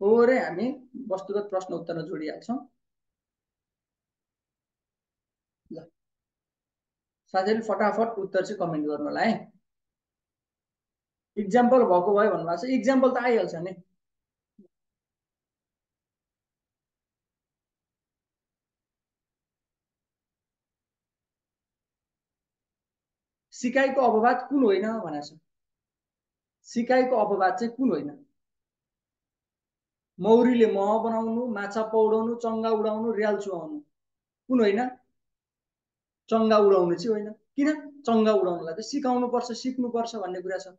थोरै हामी वस्तुगत प्रश्न उत्तरमा जोडिहाल्छौँ। ल साथीहरूले फटाफट उत्तर चाहिँ कमेन्ट गर्नु होला है। इक्जाम्पल भएको भयो भन्नुभएको छ, इक्जाम्पल त आइहाल्छ नि। सिकाइको अपवाद कुन होइन भनेको छ। सिकाइको अपवाद चाहिँ कुन होइन? मौरीले मह बनाउनु, माछा पौडाउनु, चङ्गा उडाउनु, र्याल चुहाउनु, कुन होइन? चङ्गा उडाउनु चाहिँ होइन। किन? चङ्गा उडाउनुलाई त सिकाउनु पर्छ, सिक्नु पर्छ भन्ने कुरा छ।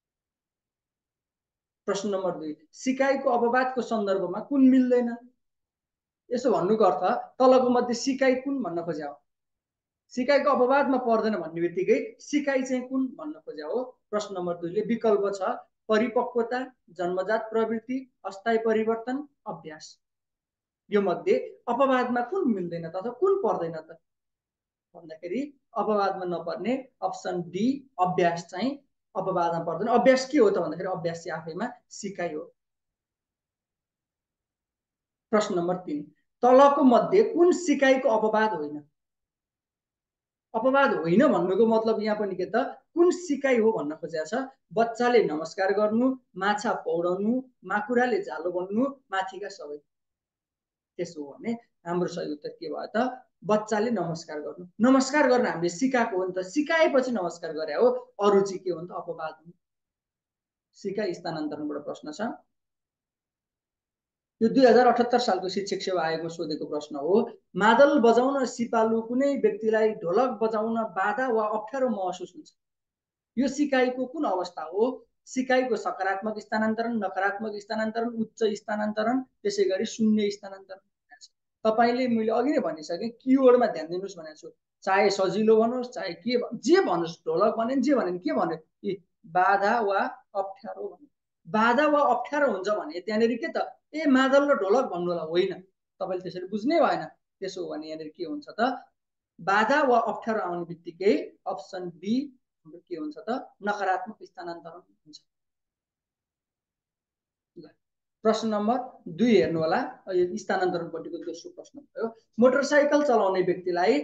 प्रश्न नम्बर 2, सिकाइको अपवादको सन्दर्भमा कुन मिल्दैन? यसो भन्नुको अर्थ तलको मध्ये सिकाइ कुन भन्न खोज्या हो। सिकाइको अपवादमा पर्दैन भन्ने बित्तिकै सिकाइ चाहिँ कुन भन्न खोज्या हो। प्रश्न नम्बर 2 ले विकल्प छ परिपक्वता, जन्मजात प्रवृत्ति, अस्थायी परिवर्तन, अभ्यास। यो मध्ये अपवादमा कुन मिल्दैन त अथवा कुन पर्दैन त भन्दाखेरि अपवादमा नपर्ने अप्सन डी अभ्यास चाहिँ अपवादमा पर्दैन। अभ्यास के हो त भन्दाखेरि अभ्यास चाहिँ आफैमा सिकाइ हो। प्रश्न नम्बर 3, तलको मध्ये कुन सिकाइको अपवाद होइन? अपवाद होइन भन्नुको मतलब यहाँ पनि के त कुन सिकाइ हो भन्न खोजेको छ। बच्चाले नमस्कार गर्नु, माछा पौडाउनु, माकुराले जालो बन्नु, माथिका सबै। त्यसो हो भने हाम्रो सही उत्तर के भयो त बच्चाले नमस्कार गर्नु। नमस्कार गर्न हामीले सिकाएको हो नि त, सिकाएपछि नमस्कार गरे हो। अरु चाहिँ के हो नि त अपवाद हो। सिकाइ स्थानान्तरणबाट प्रश्न छ। यो 2078 सालको शिक्षक सेवा आयोगमा सोधेको प्रश्न हो। मादल बजाउन सिपालु कुनै व्यक्तिलाई ढोलक बजाउन बाधा वा अप्ठ्यारो महसुस हुन्छ। यो सिकाइको कुन अवस्था हो? सिकाइको सकारात्मक स्थानान्तरण, नकारात्मक स्थानान्तरण, उच्च स्थानान्तरण, त्यसै गरी शून्य स्थानान्तरण। तपाईले मैले अघि नै भनिसकेँ किवर्डमा ध्यान दिनुस् भनेको छु। चाहे सजिलो भनोस् चाहे के जे भनोस्, ढोलक भने जे भने के भन्यो कि बाधा वा अप्ठ्यारो भन्यो। बाधा वा अप्ठ्यारो हुन्छ भने त्यहाँनिर के त ए मादल र ढोलक भन्नु होला, होइन। तपाईले त्यसरी बुझ्नै भएन। त्यसो हो भने यहाँनिर के हुन्छ त बाधा वा अप्ठ्यारो आउने बित्तिकै अप्सन बी के हुन्छ त नकारात्मक स्थानान्तरण हुन्छ। प्रश्न नम्बर 2 हेर्नु होला। स्थानान्तरणपट्टिको दोस्रो प्रश्न भयो। मोटरसाइकल चलाउने व्यक्तिलाई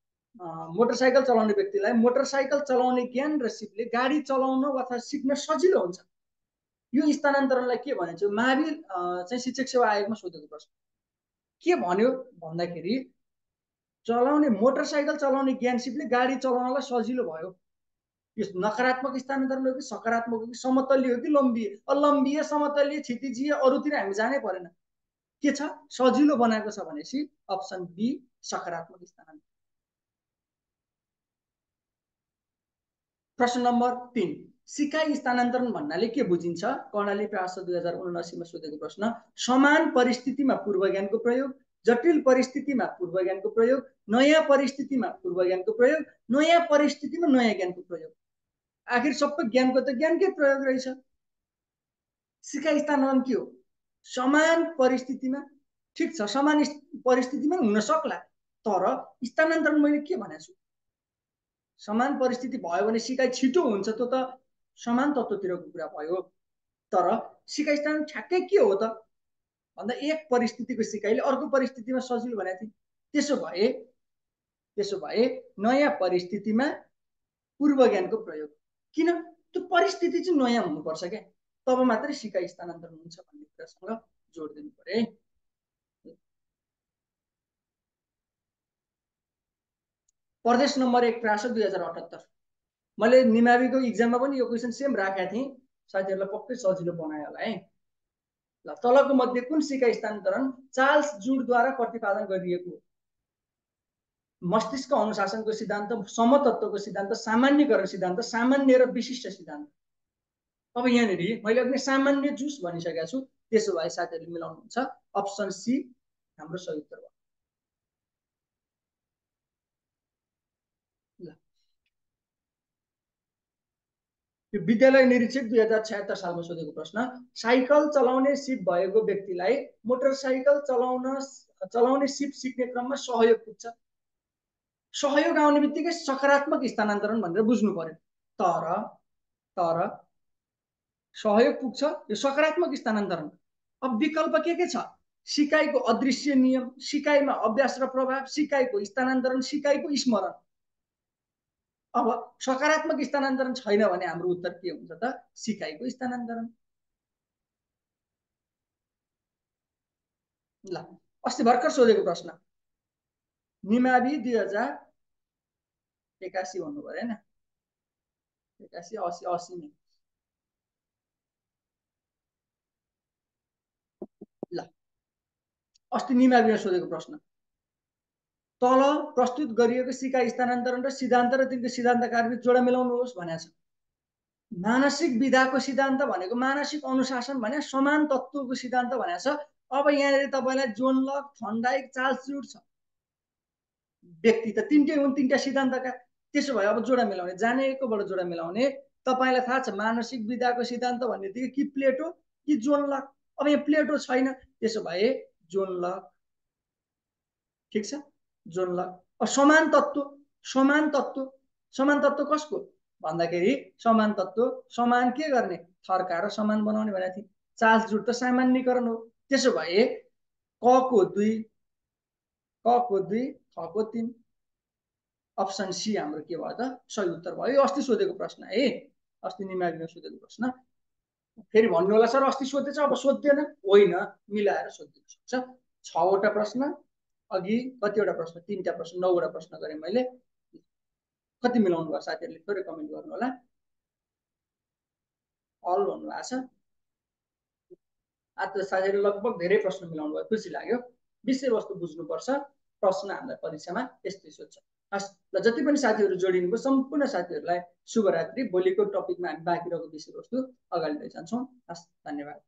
मोटरसाइकल चलाउने ज्ञान र सिपले गाडी चलाउन अथवा सिक्न सजिलो हुन्छ। यो स्थानान्तरणलाई के भनिन्छ? मावि चाहिँ शिक्षक सेवा आयोगमा सोधेको प्रश्न के भन्यो भन्दाखेरि चलाउने मोटरसाइकल चलाउने ज्ञान सिपले गाडी चलाउनलाई सजिलो भयो। यो नकारात्मक स्थानान्तरण हो कि सकारात्मक हो कि समतलीय हो कि लम्बीय? लम्बीय, समतलीय, क्षितिजीय, अरूतिर हामी जानै परेन। के छ? सजिलो बनाएको छ भनेपछि अप्सन बी सकारात्मक स्थानान्तरण। प्रश्न नम्बर 3, सिकाइ स्थानान्तरण भन्नाले के बुझिन्छ? कर्णाली प्रास 2079 मा सोधेको प्रश्न। समान परिस्थितिमा पूर्व ज्ञानको प्रयोग, जटिल परिस्थितिमा पूर्व ज्ञानको प्रयोग, नयाँ परिस्थितिमा पूर्व ज्ञानको प्रयोग, नयाँ परिस्थितिमा नयाँ ज्ञानको प्रयोग। आखिर सबै ज्ञानको त ज्ञानकै प्रयोग रहेछ। सिकाइ स्थानान्तरण के हो? समान परिस्थितिमा, ठिक छ समान परिस्थितिमा हुन सक्ला, तर स्थानान्तरण मैले के भनेको छु? समान परिस्थिति भयो भने सिकाइ छिटो हुन्छ, त्यो त समान तत्त्वतिरको कुरा भयो। तर सिकाइ स्थानान्तरण ठ्याक्कै के हो त भन्दा एक परिस्थितिको सिकाइले अर्को परिस्थितिमा सजिलो भनेको थिएँ। त्यसो भए नयाँ परिस्थितिमा पूर्व ज्ञानको प्रयोग। किन? त्यो परिस्थिति चाहिँ नयाँ हुनुपर्छ क्या, तब मात्रै सिकाइ स्थानान्तरण हुन्छ भन्ने कुरासँग जोड दिनु पर्यो है। प्रदेश नम्बर 1 प्रास 2078। मैले निमाविको इक्जाममा पनि यो क्वेसन सेम राखेका थिएँ, साथीहरूलाई पक्कै सजिलो बनायो होला है। ल तलको मध्ये कुन सिकाइ स्थानान्तरण चार्ल्स जुडद्वारा प्रतिपादन गरिएको हो? मस्तिष्क अनुशासनको सिद्धान्त, समतत्वको सिद्धान्त, सामान्यकरण सिद्धान्त, सामान्य र विशिष्ट सिद्धान्त। अब यहाँनिर मैले अघि सामान्य जुस भनिसकेको छु। त्यसो भए साथीहरूले मिलाउनुहुन्छ अप्सन सी हाम्रो सही उत्तर हो। यो विद्यालय निरीक्षक 2076 सालमा सोधेको प्रश्न। साइकल चलाउने सिप भएको व्यक्तिलाई मोटरसाइकल चलाउने सिप सिक्ने क्रममा सहयोग पुग्छ। सहयोग आउने बित्तिकै सकारात्मक स्थानान्तरण भनेर बुझ्नु पर्यो। तर सहयोग पुग्छ, यो सकारात्मक स्थानान्तरण। अब विकल्प के छ? सिकाइको अदृश्य नियम, सिकाइमा अभ्यास र प्रभाव, सिकाइको स्थानान्तरण, सिकाइको स्मरण। अब सकारात्मक स्थानान्तरण छैन भने हाम्रो उत्तर के हुन्छ त? सिकाइको स्थानान्तरण। ल अस्ति भर्खर सोधेको प्रश्न निमावि 2081 भन्नु पर्यो हैन, 81 80 80 नै। ल अस्ति निमाविमा सोधेको प्रश्न तल प्रस्तुत गरिएको सिकाइ स्थानान्तरण र सिद्धान्त र तिनको सिद्धान्तकार बीच जोडा मिलाउनुहोस् भनेको छ। मानसिक विधाको सिद्धान्त भनेको मानसिक अनुशासन भने समान तत्त्वको सिद्धान्त भनेको छ। अब यहाँनिर तपाईँलाई जोन लक, थर्नडाइक, चार्ल्स ड्युर्ट छ। व्यक्ति त तिनटै हुन्, तिनटा सिद्धान्तका। त्यसो भए अब जोडा मिलाउने जानेकोबाट जोडा मिलाउने। तपाईँलाई थाहा छ मानसिक विधाको सिद्धान्त भन्ने बित्तिकै कि प्लेटो कि जोन लक। अब यहाँ प्लेटो छैन, त्यसो भए जोन लक। ठिक छ, जोन लक। अब समान तत्त्व, समान तत्त्व, समान तत्त्व कसको भन्दाखेरि समान तत्त्व समान के गर्ने थर्काएर समान बनाउने भनेको थिएँ। चार्ल्स ड्युर्ट त सामान्यीकरण हो। त्यसो भए क को 2 क को 2 ख को 3 अप्सन सी हाम्रो के भयो त सही उत्तर भयो। यो अस्ति सोधेको प्रश्न है, अस्ति निमाविमा सोधेको प्रश्न। फेरि भन्नु होला सर अस्ति सोधेछ अब सोध्दैन, होइन मिलाएर सोधिदिनु सक्छ। 6 वटा प्रश्न अघि कतिवटा प्रश्न 3टा प्रश्न 9 वटा प्रश्न गरेँ मैले। कति मिलाउनु भयो साथीहरूले थोरै कमेन्ट गर्नु होला। अल भन्नुभएको छ। आज त साथीहरूले लगभग धेरै प्रश्न मिलाउनु भयो, खुसी लाग्यो। विषयवस्तु बुझ्नुपर्छ, प्रश्न हामीलाई परीक्षामा यस्तै सोध्छ। हस् ल, जति पनि साथीहरू जोडिनुभयो सम्पूर्ण साथीहरूलाई शुभरात्रि। भोलिको टपिकमा हामी बाँकी रहेको विषयवस्तु अगाडि लैजान्छौँ। हस्, धन्यवाद।